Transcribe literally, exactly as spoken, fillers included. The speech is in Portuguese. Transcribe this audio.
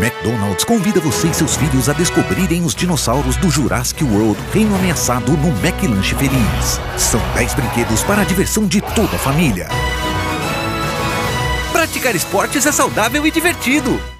McDonald's convida você e seus filhos a descobrirem os dinossauros do Jurassic World Reino Ameaçado no McLanche Feliz. São dez brinquedos para a diversão de toda a família. Praticar esportes é saudável e divertido.